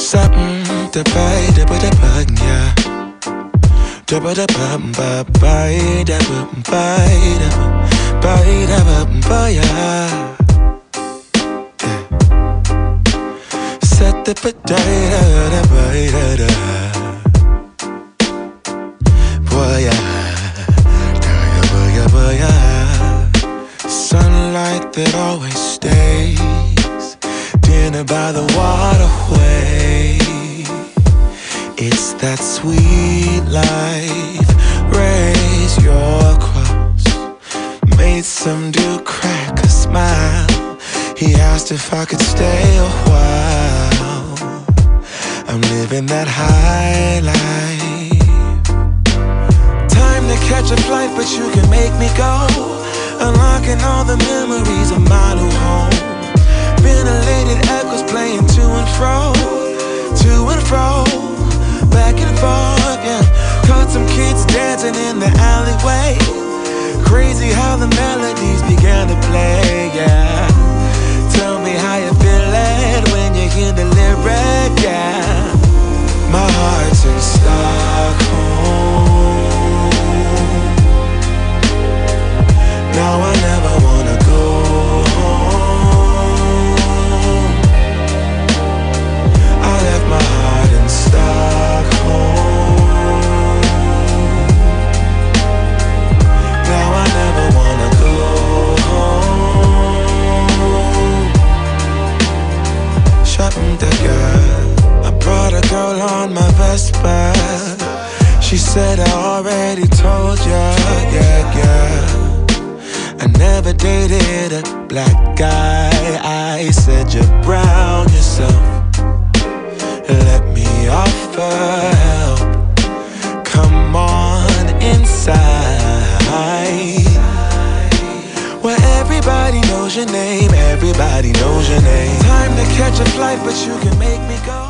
Something to buy, da ba da ba, yeah. Da ba da ba ba ba, da ba ba da ba da ba ba, yeah. Set the ba da da ba da da. Boy, yeah. Da ya ba ya ba ya. Sunlight that always stays. Dinner by the waterway. It's that sweet life. Raise your cross. Made some dude crack a smile. He asked if I could stay a while. I'm living that high life. Time to catch a flight, but you can make me go. Unlocking all the memories of my new home. Ventilated echoes playing to and fro, back and forth, yeah. Caught some kids dancing in the alleyway. Crazy how the melodies began to play, yeah. Tell me how you feeling when you hear the lyric, yeah. My heart's in Stockholm. Now I never wanna go home. I left my heart in Stockholm. Now I never wanna go home. Shopping the girl, I brought a girl on my Vespa. She said I already told ya, yeah, yeah. I never dated a black guy. I said you're brown yourself. Let me offer help. Come on inside, where everybody knows your name. Everybody knows your name. Time to catch a flight, but you can make me go.